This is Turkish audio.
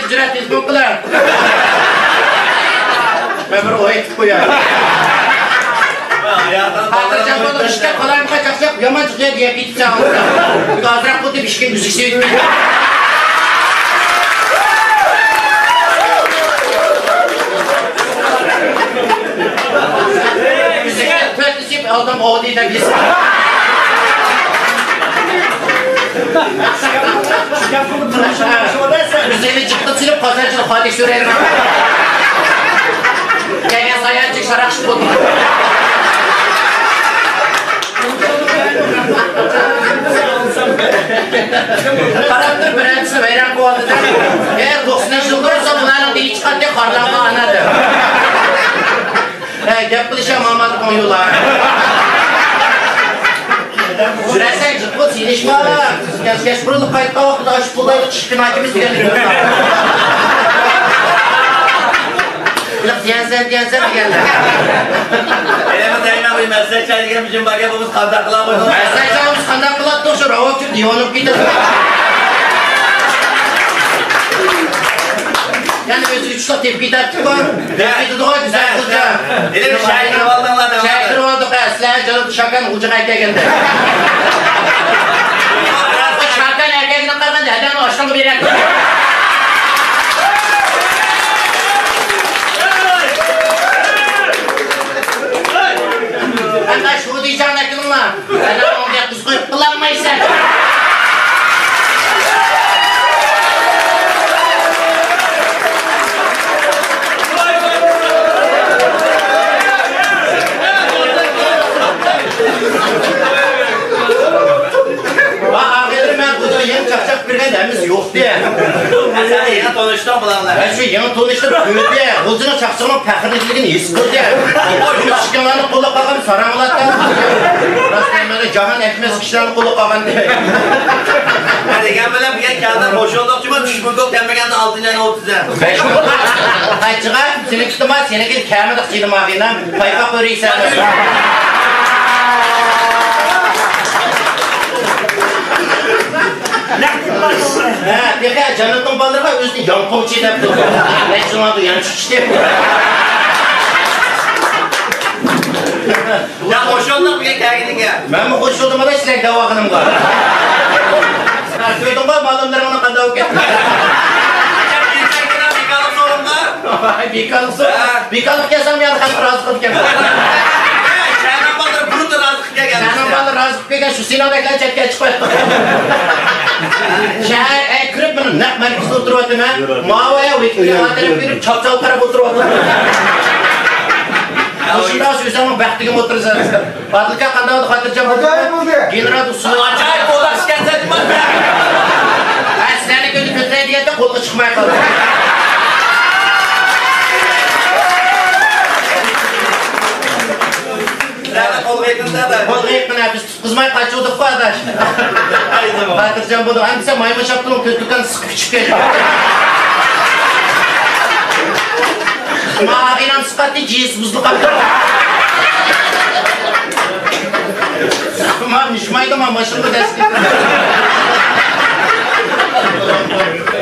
Kaçıp cüretiniz bu kadar. Ben bir o etip koyarım. Hatırlayacağım bunu işte kolay mı kaçacak? Yaman çıkıyor diye bir çağırdı. Bir azrak bu bir şey müzik sevdim. Müzikte tüetlisip adam o değil de biz. Müziğini çıktı silip pazarcılık hadi sürelim. Gene sayancı şarakşı buldu. Karandır birentisi veren kovadıdır. Eğer 90 yıl olursa bunların da hiç katı karlanma anadır. Gep kılışa mamadı koyuyorlar. Sürersen ciddi silişme ala. Geç buruluk kayıtta vakıda aşık bulaylık çıkın hakimiz gelir. Diyensen diyenler. Eleme dayanamıyor, meslek çayı girmişim, bak hepimiz kandaklığa koyduk. Meslek çayımız kandaklığa tutuşur, o vakit diyonup gider. Yani özü 3 saat tepki ettik var. Tepki de güzel kılacak. Dedim şahit kırvaldan la devam. Şahit kırvaldık aslen canım şakan ucuk erkeğinde. Şakan erkeğine kalkan neden aşkını bir erkek. Ben şu diyeceğim ekimle. Ben onu kız koyup kullanmayız sen. Birgəndəmiz yoxdur ya. Sən yeni tanışdın bulanlar. Ben şu yeni tanışdım, böyüdü ya. Qılcına çaxsağının pəxirlikligini his qıldı ya. Bunu çıkanlarını qola qalqan saramılatdan. Rastlayın böyle cahan etmez kişilerini qola qalqan demək. Degen böyle bir kağıdan boş olduk çünkü düşmük yok demegen de 6 tane 30 tane. Qayçığa, seni tutma, seni gel kâmedik çiğdim ağıyla. Payqa körüysen. Deka canıtın balırga özünü yampon çiğdep durdu. Ne şuna duyan şişti. Ya hoş olduk bir kağıdın ya. Ben mi hoş oldum da sizler davağınım var. Köyden var malımlarına kadar okuyat. Bir kalıp sorun var. Bir kalıp sorun. Bir kalıp kesem ya da razıklık gelmez. Şahane balığı bunu da razıklık gelmiş. Şahane balığı razıklık gelmiş. Şu Sinan'dakiler çetken çıkıyor. Şahane kırıp bunu ne merkezde oturuyordu ben. Mağavaya uyutuyor. Hatırım girip çapçal karab oturuyordu. Şundan söylesem vaktikim oturursanız. Fadlıka kandağı hatırlayacağım. Acayip oldu. General Usu'nu. Acayip oldu asken zaten bak be. Sizlerle gözü kötüye diye de koluna çıkmaya kaldı. Sen kol yakında da. Kol yakında biz kızmaya kaçıyorduk arkadaş. Hatırlayacağım bunu. Hangisi maymun şaptığım kötülükten sıkıp çıkıyor. Mağayla sıkatı ciğiz buzlu kaptı. Nişmaydı ama maşırlı dersli.